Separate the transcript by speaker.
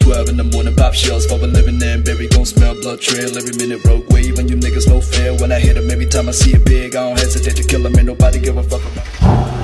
Speaker 1: 12 in the morning, pop shells for a living, and berry gon' smell blood trail every minute. Rogue wave and you niggas no fair. When I hit 'em, every time I see it big, I don't hesitate to kill 'em. Ain't nobody give a fuck about